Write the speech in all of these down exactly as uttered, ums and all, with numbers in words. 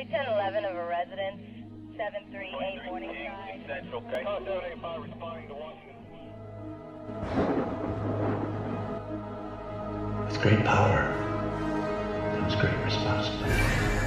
ten eleven of a residence, seven three eight Morningside. Central, okay? seven eight five responding to Washington. With great power comes great responsibility.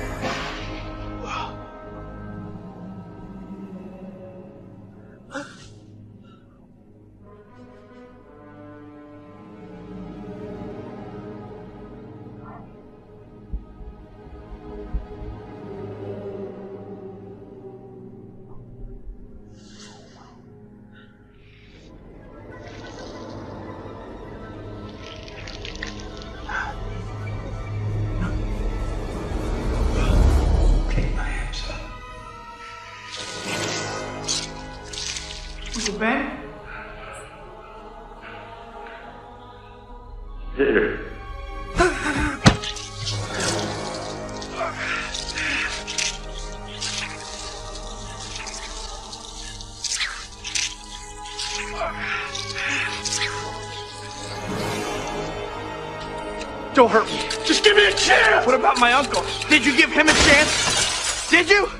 Uncle Ben? Here. Don't hurt me. Just give me a chance! What about my uncle? Did you give him a chance? Did you?